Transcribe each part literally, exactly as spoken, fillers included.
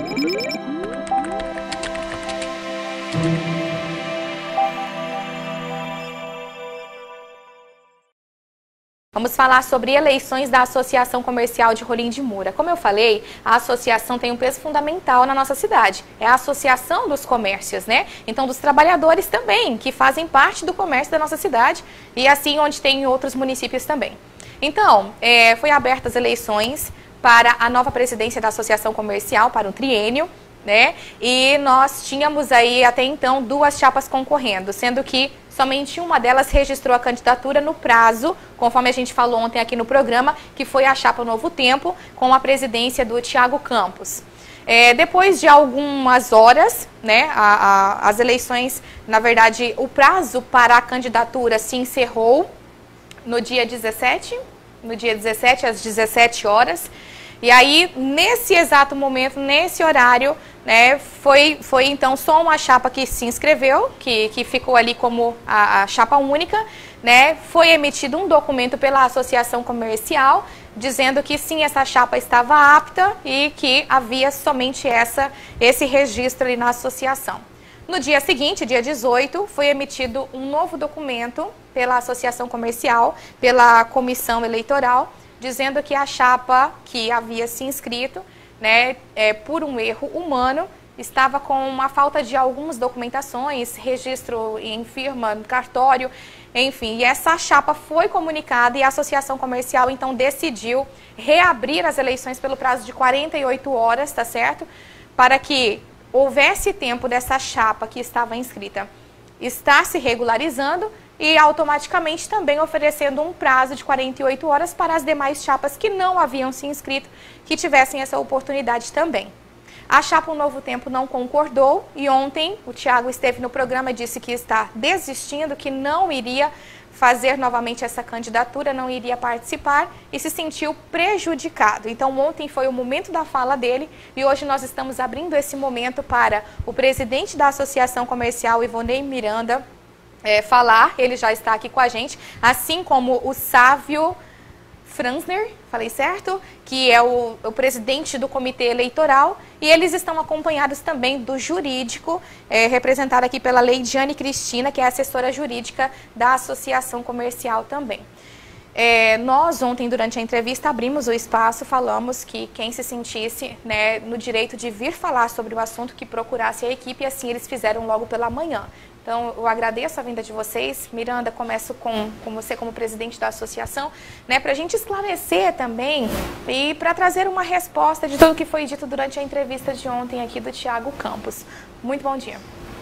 Vamos falar sobre eleições da Associação Comercial de Rolim de Moura. Como eu falei, a associação tem um peso fundamental na nossa cidade. É a associação dos comércios, né? Então, dos trabalhadores também, que fazem parte do comércio da nossa cidade e assim onde tem em outros municípios também. Então, é, foi abertas as eleições para a nova presidência da Associação Comercial, para um triênio, né? E nós tínhamos aí até então duas chapas concorrendo, sendo que somente uma delas registrou a candidatura no prazo, conforme a gente falou ontem aqui no programa, que foi a chapa Novo Tempo, com a presidência do Thiago Campos. É, depois de algumas horas, né, a, a, as eleições, na verdade, o prazo para a candidatura se encerrou no dia dezessete, no dia dezessete, às dezessete horas. E aí, nesse exato momento, nesse horário, né, foi, foi então só uma chapa que se inscreveu, que, que ficou ali como a, a chapa única, né, foi emitido um documento pela Associação Comercial, dizendo que sim, essa chapa estava apta e que havia somente essa, esse registro ali na associação. No dia seguinte, dia dezoito, foi emitido um novo documento pela Associação Comercial, pela Comissão Eleitoral, dizendo que a chapa que havia se inscrito, né, é, por um erro humano, estava com uma falta de algumas documentações, registro em firma, no cartório, enfim. E essa chapa foi comunicada e a Associação Comercial, então, decidiu reabrir as eleições pelo prazo de quarenta e oito horas, tá certo? Para que houvesse tempo dessa chapa que estava inscrita estar se regularizando e automaticamente também oferecendo um prazo de quarenta e oito horas para as demais chapas que não haviam se inscrito, que tivessem essa oportunidade também. A chapa Um Novo Tempo não concordou e ontem o Thiago esteve no programa e disse que está desistindo, que não iria fazer novamente essa candidatura, não iria participar e se sentiu prejudicado. Então ontem foi o momento da fala dele e hoje nós estamos abrindo esse momento para o presidente da Associação Comercial, Ivonei Miranda, É, falar. Ele já está aqui com a gente, assim como o Sávio Franzner, falei certo? Que é o, o presidente do comitê eleitoral, e eles estão acompanhados também do jurídico, é, representado aqui pela Leidiane Cristina, que é assessora jurídica da Associação Comercial também. É, nós ontem, durante a entrevista, abrimos o espaço, falamos que quem se sentisse, né, no direito de vir falar sobre o assunto, que procurasse a equipe, e assim eles fizeram logo pela manhã. Então, eu agradeço a vinda de vocês. Miranda, começo com, com você como presidente da associação, né, para a gente esclarecer também e para trazer uma resposta de tudo que foi dito durante a entrevista de ontem aqui do Thiago Campos. Muito bom dia.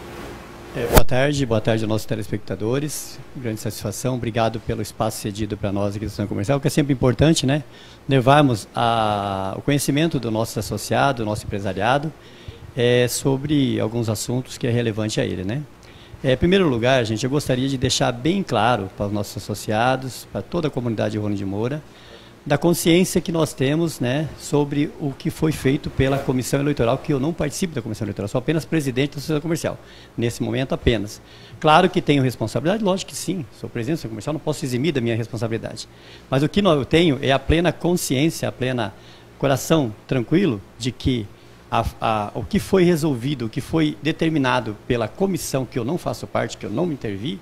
É, boa tarde, boa tarde aos nossos telespectadores. Grande satisfação, obrigado pelo espaço cedido para nós aqui da Associação Comercial, que é sempre importante, né, levarmos a, o conhecimento do nosso associado, do nosso empresariado, é, sobre alguns assuntos que é relevante a ele, né. É, em primeiro lugar, gente, eu gostaria de deixar bem claro para os nossos associados, para toda a comunidade de Rolim de Moura, da consciência que nós temos, né, sobre o que foi feito pela Comissão Eleitoral, que eu não participo da Comissão Eleitoral, sou apenas presidente da Associação Comercial, nesse momento apenas. Claro que tenho responsabilidade, lógico que sim, sou presidente da Associação Comercial, não posso eximir da minha responsabilidade. Mas o que eu tenho é a plena consciência, a plena coração tranquilo de que A, a, o que foi resolvido, o que foi determinado pela comissão, que eu não faço parte, que eu não me intervi,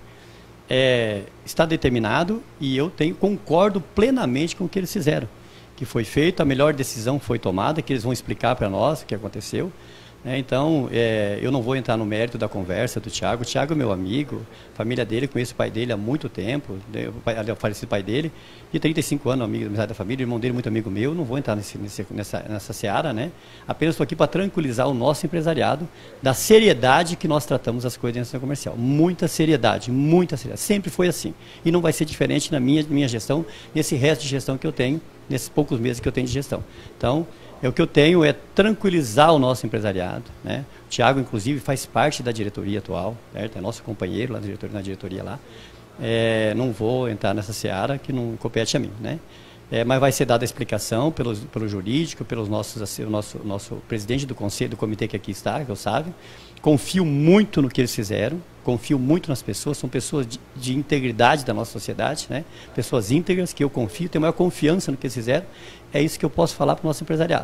é, está determinado e eu tenho, concordo plenamente com o que eles fizeram. Que foi feito, a melhor decisão foi tomada, que eles vão explicar para nós o que aconteceu. É, então, é, eu não vou entrar no mérito da conversa do Thiago. O Thiago é meu amigo, família dele, conheço o pai dele há muito tempo, o, pai, o falecido pai dele, de trinta e cinco anos, amigo da família, o irmão dele muito amigo meu, não vou entrar nesse, nesse, nessa, nessa seara, né? Apenas estou aqui para tranquilizar o nosso empresariado da seriedade que nós tratamos as coisas dentro da comercial. Muita seriedade, muita seriedade, sempre foi assim. E não vai ser diferente na minha, minha gestão, nesse resto de gestão que eu tenho, nesses poucos meses que eu tenho de gestão. Então, é, o que eu tenho é tranquilizar o nosso empresariado, né? O Thiago, inclusive, faz parte da diretoria atual, certo? É nosso companheiro lá na diretoria, na diretoria lá. É, não vou entrar nessa seara que não compete a mim, né? É, mas vai ser dada a explicação pelo, pelo jurídico, pelos nossos, assim, o nosso, nosso presidente do conselho, do comitê que aqui está, que eu sabe. Confio muito no que eles fizeram, confio muito nas pessoas, são pessoas de, de integridade da nossa sociedade, né? Pessoas íntegras que eu confio, tenho maior confiança no que eles fizeram. É isso que eu posso falar para o nosso empresariado.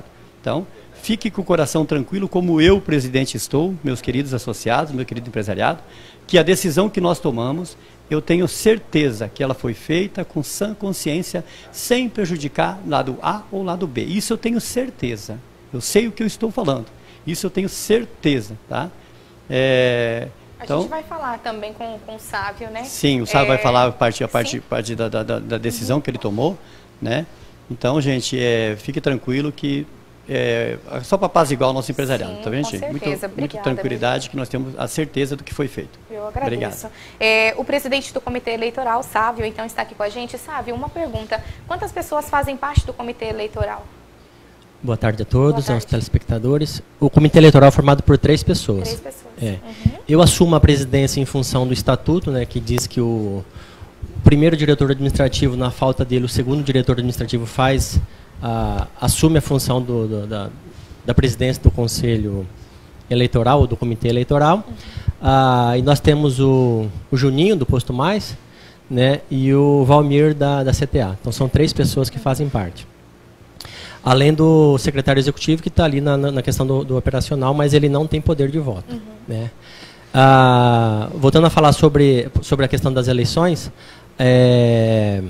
Então, fique com o coração tranquilo, como eu, presidente, estou, meus queridos associados, meu querido empresariado, que a decisão que nós tomamos, eu tenho certeza que ela foi feita com sã consciência, sem prejudicar lado A ou lado B. Isso eu tenho certeza. Eu sei o que eu estou falando. Isso eu tenho certeza, tá? É, a então, gente vai falar também com, com o Sávio, né? Sim, o Sávio é, vai falar a parte, a parte, parte da, da, da decisão uhum. que ele tomou, né? Então, gente, é, fique tranquilo que é, só para apaziguar o nosso empresariado, Sim, tá vendo, com gente? certeza. Muito, Obrigada, muito tranquilidade, que nós temos a certeza do que foi feito. Eu agradeço. É, o presidente do Comitê Eleitoral, Sávio, então está aqui com a gente. Sávio, uma pergunta. Quantas pessoas fazem parte do Comitê Eleitoral? Boa tarde a todos, aos telespectadores. O Comitê Eleitoral é formado por três pessoas. Três pessoas. É. Uhum. Eu assumo a presidência em função do estatuto, né, que diz que o, o primeiro diretor administrativo, na falta dele, o segundo diretor administrativo faz, a, assume a função do, do, da, da presidência do Conselho Eleitoral, ou do Comitê Eleitoral. Uhum. Ah, e nós temos o, o Juninho, do Posto Mais, né, e o Valmir, da, da C T A. Então, são três pessoas que fazem parte. Além do secretário executivo, que está ali na, na questão do, do operacional, mas ele não tem poder de voto. Uhum. Né? Ah, voltando a falar sobre, sobre a questão das eleições, é,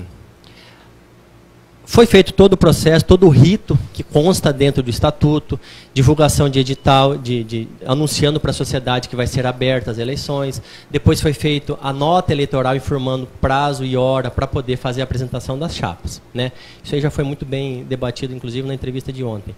foi feito todo o processo, todo o rito que consta dentro do estatuto, divulgação de edital, de, de, anunciando para a sociedade que vai ser aberta as eleições. Depois foi feito a nota eleitoral informando prazo e hora para poder fazer a apresentação das chapas. Né? Isso aí já foi muito bem debatido, inclusive, na entrevista de ontem.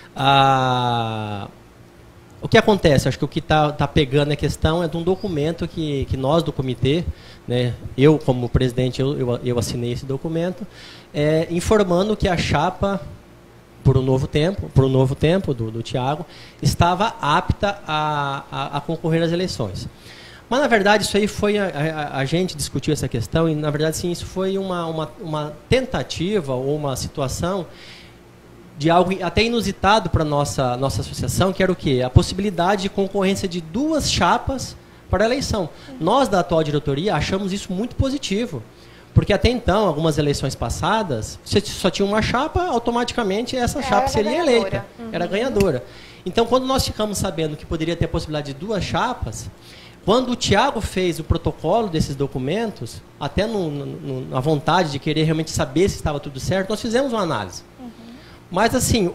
Ah, o que acontece? Acho que o que está tá pegando a questão é de um documento que, que nós do comitê, né, eu como presidente, eu, eu, eu assinei esse documento, é, informando que a chapa, por um novo tempo, por um novo tempo do, do Tiago, estava apta a, a, a concorrer às eleições. Mas, na verdade, isso aí foi, a, a, a gente discutiu essa questão, e, na verdade, sim, isso foi uma, uma, uma tentativa ou uma situação de algo até inusitado para a nossa, nossa associação, que era o quê? A possibilidade de concorrência de duas chapas para a eleição. Nós, da atual diretoria, achamos isso muito positivo, porque até então, algumas eleições passadas, você só tinha uma chapa, automaticamente essa chapa era seria ganhadora. eleita, uhum. era ganhadora. Então, quando nós ficamos sabendo que poderia ter a possibilidade de duas chapas, quando o Tiago fez o protocolo desses documentos, até no, no, na vontade de querer realmente saber se estava tudo certo, nós fizemos uma análise. Uhum. Mas, assim,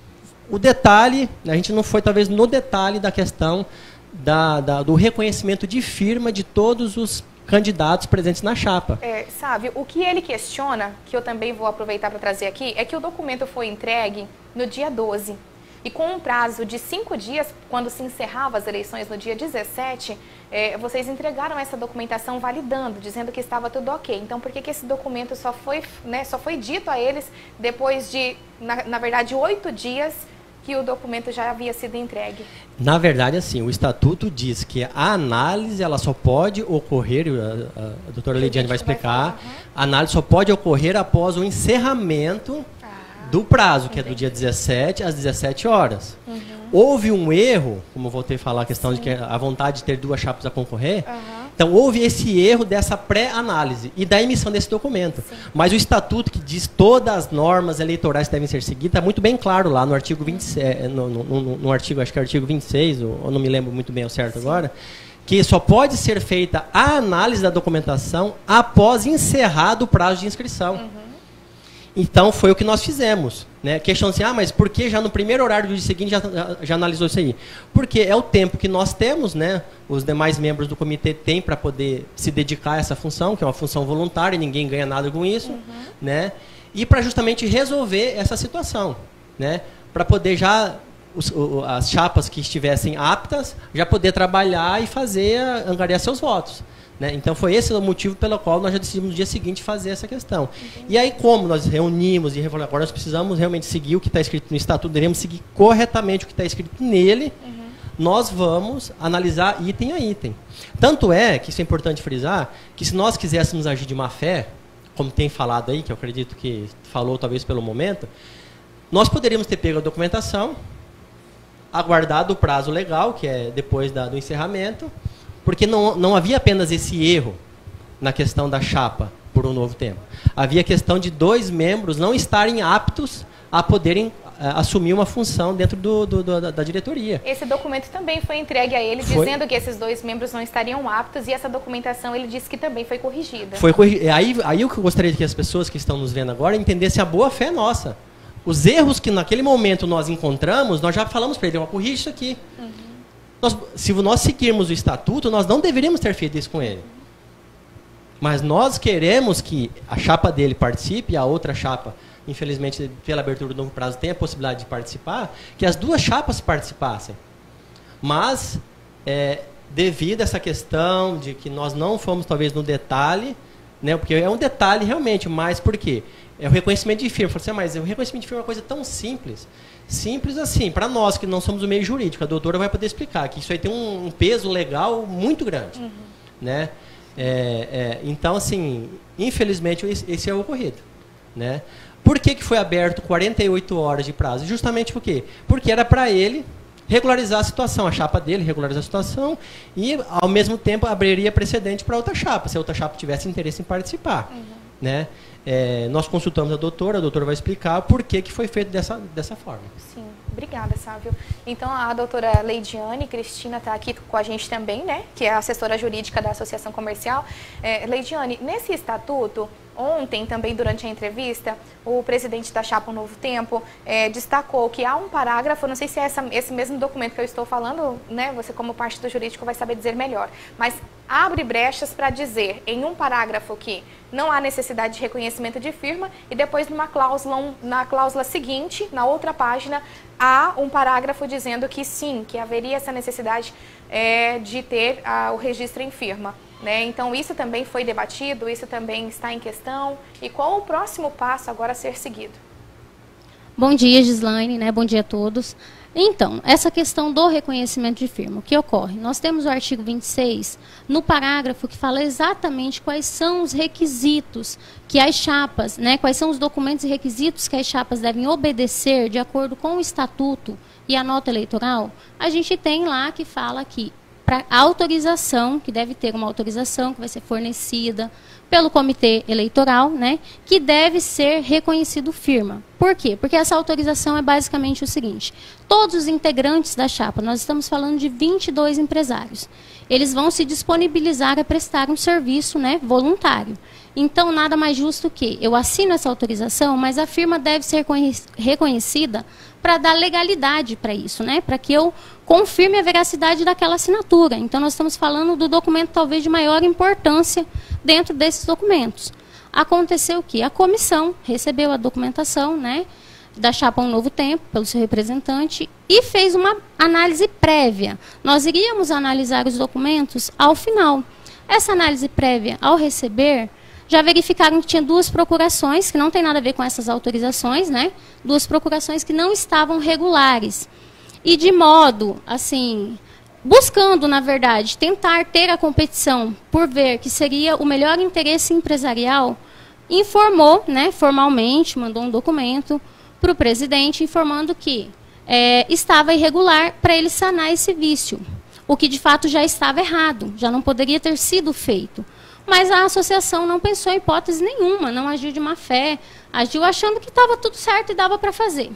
o detalhe, a gente não foi, talvez, no detalhe da questão da, da, do reconhecimento de firma de todos os candidatos presentes na chapa. É, sabe, o que ele questiona, que eu também vou aproveitar para trazer aqui, é que o documento foi entregue no dia doze. E com um prazo de cinco dias, quando se encerrava as eleições no dia dezessete, é, vocês entregaram essa documentação validando, dizendo que estava tudo ok. Então, por que, que esse documento só foi, né, só foi dito a eles depois de, na, na verdade, oito dias que o documento já havia sido entregue? Na verdade, assim, o estatuto diz que a análise ela só pode ocorrer, a, a, a doutora Lidiane vai explicar, vai falar, uhum. a análise só pode ocorrer após o encerramento do prazo, que Entendi. é do dia dezessete às dezessete horas. Uhum. Houve um erro, como eu voltei a falar, a questão Sim. de que a vontade de ter duas chapas a concorrer, uhum. então houve esse erro dessa pré-análise e da emissão desse documento. Sim. Mas o estatuto que diz todas as normas eleitorais que devem ser seguidas, está muito bem claro lá no artigo vinte e seis, no, no, no, no artigo, acho que é o artigo vinte e seis, ou, ou não me lembro muito bem ao certo Sim. agora, que só pode ser feita a análise da documentação após encerrado o prazo de inscrição. Uhum. Então, foi o que nós fizemos. Né? Questão assim, ah, mas por que já no primeiro horário do dia seguinte já, já, já analisou isso aí? Porque é o tempo que nós temos, né? Os demais membros do comitê têm para poder se dedicar a essa função, que é uma função voluntária, ninguém ganha nada com isso. Uhum. Né? E para justamente resolver essa situação. Né? Para poder já, os, o, as chapas que estivessem aptas, já poder trabalhar e fazer, angariar seus votos. Né? Então, foi esse o motivo pelo qual nós já decidimos no dia seguinte fazer essa questão. Entendi. E aí, como nós reunimos e revolvemos, agora nós precisamos realmente seguir o que está escrito no estatuto, devemos seguir corretamente o que está escrito nele, uhum. nós vamos analisar item a item. Tanto é, que isso é importante frisar, que se nós quiséssemos agir de má fé, como tem falado aí, que eu acredito que falou talvez pelo momento, nós poderíamos ter pego a documentação, aguardado o prazo legal, que é depois da, do encerramento, porque não, não havia apenas esse erro na questão da chapa por um novo tempo. Havia a questão de dois membros não estarem aptos a poderem assumir uma função dentro do, do, do, da, da diretoria. Esse documento também foi entregue a ele, foi. dizendo que esses dois membros não estariam aptos, e essa documentação ele disse que também foi corrigida. Foi corrigida. Aí, aí o que eu gostaria que as pessoas que estão nos vendo agora entendessem a boa fé nossa. Os erros que naquele momento nós encontramos, nós já falamos para ele, uma corrige isso aqui. Uhum. Nós, se nós seguirmos o estatuto, nós não deveríamos ter feito isso com ele. Mas nós queremos que a chapa dele participe e a outra chapa, infelizmente, pela abertura do novo prazo, tem a possibilidade de participar, que as duas chapas participassem. Mas, é, devido a essa questão de que nós não fomos, talvez, no detalhe, né, porque é um detalhe realmente, mas por quê? É o reconhecimento de firma. Eu falei assim, mas o reconhecimento de firma é uma coisa tão simples. Simples assim, para nós que não somos o meio jurídico, a doutora vai poder explicar que isso aí tem um, um peso legal muito grande. Uhum. Né? É, é, então, assim, infelizmente, esse é o ocorrido. Né? Por que, que foi aberto quarenta e oito horas de prazo? Justamente por quê? Porque era para ele regularizar a situação, a chapa dele regularizar a situação e, ao mesmo tempo, abriria precedente para outra chapa, se a outra chapa tivesse interesse em participar. Uhum. Né? É, nós consultamos a doutora, a doutora vai explicar por que, que foi feito dessa, dessa forma. Sim, obrigada, Sávio. Então, a doutora Leidiane Cristina está aqui com a gente também, né? Que é a assessora jurídica da Associação Comercial. É, Leidiane, nesse estatuto, ontem, também durante a entrevista, o presidente da Chapa Um Novo Tempo é, destacou que há um parágrafo, não sei se é essa, esse mesmo documento que eu estou falando, né, você como parte do jurídico vai saber dizer melhor, mas abre brechas para dizer em um parágrafo que não há necessidade de reconhecimento de firma e depois numa cláusula, um, na cláusula seguinte, na outra página, há um parágrafo dizendo que sim, que haveria essa necessidade é, de ter a, o registro em firma. Né? Então, isso também foi debatido, isso também está em questão. E qual o próximo passo agora a ser seguido? Bom dia, Gislaine, né? Bom dia a todos. Então, essa questão do reconhecimento de firma, o que ocorre? Nós temos o artigo vinte e seis, no parágrafo que fala exatamente quais são os requisitos que as chapas, né? Quais são os documentos e requisitos que as chapas devem obedecer de acordo com o estatuto e a nota eleitoral. A gente tem lá que fala que para autorização, que deve ter uma autorização que vai ser fornecida pelo comitê eleitoral, né, que deve ser reconhecido firma. Por quê? Porque essa autorização é basicamente o seguinte, todos os integrantes da chapa, nós estamos falando de vinte e dois empresários, eles vão se disponibilizar a prestar um serviço, né, voluntário. Então, nada mais justo que eu assino essa autorização, mas a firma deve ser reconhecida para dar legalidade para isso, né? Para que eu confirme a veracidade daquela assinatura. Então, nós estamos falando do documento talvez de maior importância dentro desses documentos. Aconteceu o quê? A comissão recebeu a documentação, né, da Chapa Um Novo Tempo, pelo seu representante, e fez uma análise prévia. Nós iríamos analisar os documentos ao final. Essa análise prévia, ao receber, já verificaram que tinha duas procurações, que não tem nada a ver com essas autorizações, né? Duas procurações que não estavam regulares. E de modo, assim, buscando, na verdade, tentar ter a competição por ver que seria o melhor interesse empresarial, informou, né, formalmente, mandou um documento para o presidente informando que é, estava irregular para ele sanar esse vício, o que de fato já estava errado, já não poderia ter sido feito. Mas a associação não pensou em hipótese nenhuma, não agiu de má fé, agiu achando que estava tudo certo e dava para fazer.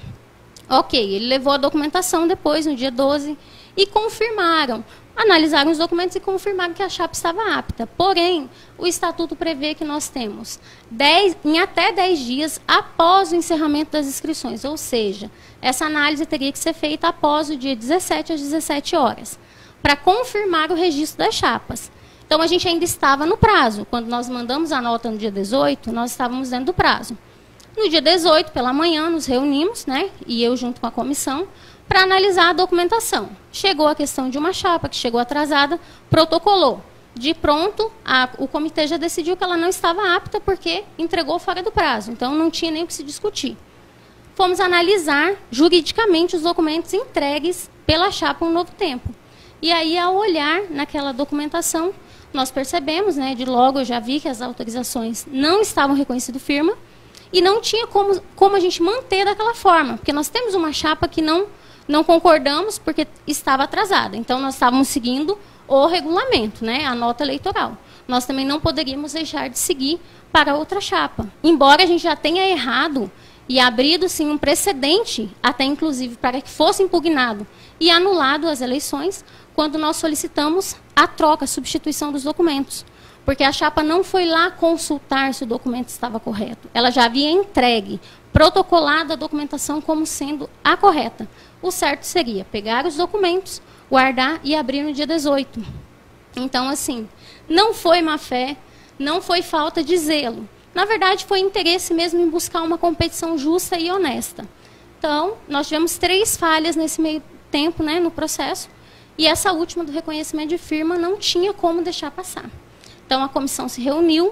Ok, ele levou a documentação depois, no dia doze, e confirmaram, analisaram os documentos e confirmaram que a chapa estava apta. Porém, o estatuto prevê que nós temos dez, em até dez dias após o encerramento das inscrições, ou seja, essa análise teria que ser feita após o dia dezessete às dezessete horas, para confirmar o registro das chapas. Então, a gente ainda estava no prazo. Quando nós mandamos a nota no dia dezoito, nós estávamos dentro do prazo. No dia dezoito, pela manhã, nos reunimos, né, e eu junto com a comissão, para analisar a documentação. Chegou a questão de uma chapa que chegou atrasada, protocolou. De pronto, a, o comitê já decidiu que ela não estava apta porque entregou fora do prazo. Então, não tinha nem o que se discutir. Fomos analisar juridicamente os documentos entregues pela chapa Um Novo Tempo. E aí, ao olhar naquela documentação, nós percebemos, né, de logo eu já vi que as autorizações não estavam reconhecidas firma e não tinha como, como a gente manter daquela forma, porque nós temos uma chapa que não, não concordamos porque estava atrasada. Então, nós estávamos seguindo o regulamento, né, a nota eleitoral. Nós também não poderíamos deixar de seguir para outra chapa. Embora a gente já tenha errado e abrido sim um precedente, até inclusive para que fosse impugnado e anulado as eleições, quando nós solicitamos a troca, a substituição dos documentos. Porque a chapa não foi lá consultar se o documento estava correto. Ela já havia entregue, protocolado a documentação como sendo a correta. O certo seria pegar os documentos, guardar e abrir no dia dezoito. Então, assim, não foi má fé, não foi falta de zelo. Na verdade, foi interesse mesmo em buscar uma competição justa e honesta. Então, nós tivemos três falhas nesse meio tempo, né, no processo, e essa última do reconhecimento de firma não tinha como deixar passar. Então, a comissão se reuniu,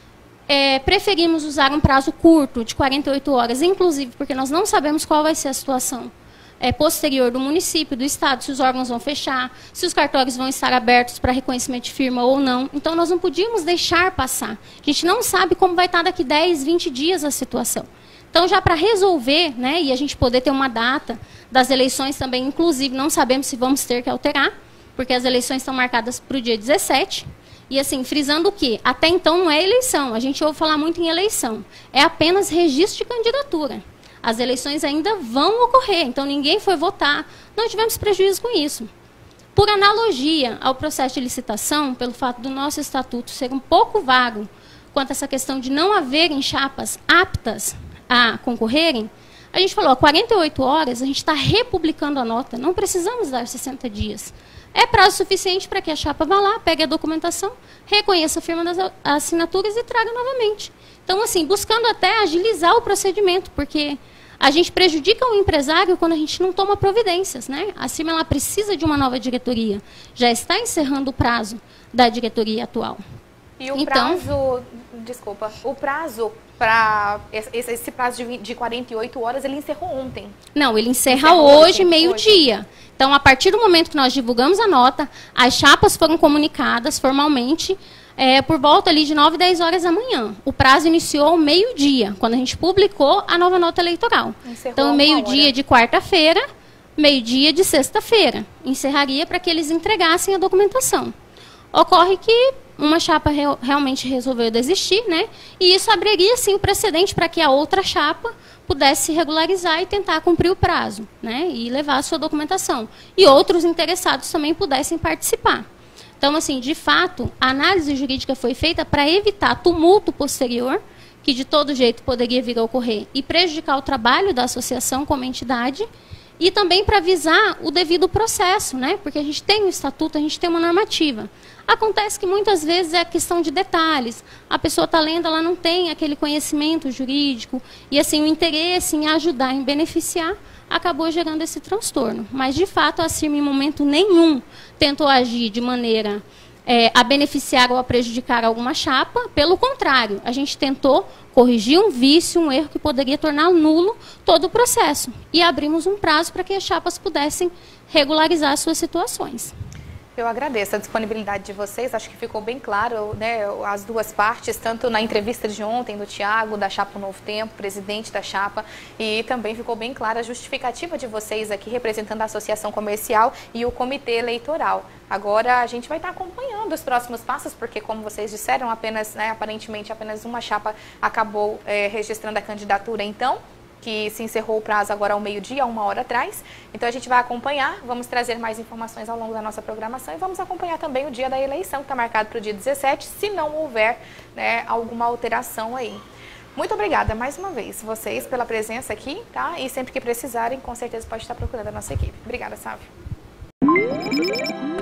é, preferimos usar um prazo curto, de quarenta e oito horas, inclusive porque nós não sabemos qual vai ser a situação é, posterior do município, do estado, se os órgãos vão fechar, se os cartórios vão estar abertos para reconhecimento de firma ou não. Então, nós não podíamos deixar passar. A gente não sabe como vai estar daqui dez, vinte dias a situação. Então, já para resolver, né, e a gente poder ter uma data das eleições também, inclusive, não sabemos se vamos ter que alterar, porque as eleições estão marcadas para o dia dezessete. E, assim, frisando o quê? Até então não é eleição. A gente ouve falar muito em eleição. É apenas registro de candidatura. As eleições ainda vão ocorrer, então ninguém foi votar. Não tivemos prejuízo com isso. Por analogia ao processo de licitação, pelo fato do nosso estatuto ser um pouco vago quanto a essa questão de não haverem chapas aptas a concorrerem, a gente falou, há quarenta e oito horas a gente está republicando a nota, não precisamos dar sessenta dias. É prazo suficiente para que a chapa vá lá, pegue a documentação, reconheça a firma das assinaturas e traga novamente. Então, assim, buscando até agilizar o procedimento, porque a gente prejudica o empresário quando a gente não toma providências, né? A firma ela precisa de uma nova diretoria, já está encerrando o prazo da diretoria atual. E o então, prazo, desculpa, o prazo para esse, esse prazo de, de quarenta e oito horas, ele encerrou ontem? Não, ele encerra hoje, meio-dia. Então, a partir do momento que nós divulgamos a nota, as chapas foram comunicadas formalmente é, por volta ali de nove, dez horas da manhã. O prazo iniciou meio-dia, quando a gente publicou a nova nota eleitoral. Encerrou então, meio-dia de quarta-feira, meio-dia de sexta-feira. Encerraria para que eles entregassem a documentação. Ocorre que uma chapa real, realmente resolveu desistir, né? E isso abriria, sim, o precedente para que a outra chapa pudesse se regularizar e tentar cumprir o prazo, né? E levar a sua documentação. E outros interessados também pudessem participar. Então, assim, de fato, a análise jurídica foi feita para evitar tumulto posterior, que de todo jeito poderia vir a ocorrer, e prejudicar o trabalho da associação como entidade, e também para avisar o devido processo, né? Porque a gente tem um estatuto, a gente tem uma normativa. Acontece que muitas vezes é questão de detalhes. A pessoa está lendo, ela não tem aquele conhecimento jurídico, e assim o interesse em ajudar, em beneficiar, acabou gerando esse transtorno. Mas, de fato, a CIRMA, em momento nenhum, tentou agir de maneira é, a beneficiar ou a prejudicar alguma chapa. Pelo contrário, a gente tentou corrigir um vício, um erro que poderia tornar nulo todo o processo. E abrimos um prazo para que as chapas pudessem regularizar as suas situações. Eu agradeço a disponibilidade de vocês, acho que ficou bem claro, né, as duas partes, tanto na entrevista de ontem do Tiago, da Chapa Novo Tempo, presidente da Chapa, e também ficou bem clara a justificativa de vocês aqui, representando a Associação Comercial e o Comitê Eleitoral. Agora a gente vai estar acompanhando os próximos passos, porque, como vocês disseram, apenas, né, aparentemente apenas uma chapa acabou é, registrando a candidatura, então, que se encerrou o prazo agora ao meio-dia, uma hora atrás. Então, a gente vai acompanhar, vamos trazer mais informações ao longo da nossa programação e vamos acompanhar também o dia da eleição, que está marcado para o dia dezessete, se não houver, né, alguma alteração aí. Muito obrigada mais uma vez, vocês, pela presença aqui, tá? E sempre que precisarem, com certeza pode estar procurando a nossa equipe. Obrigada, Sávio.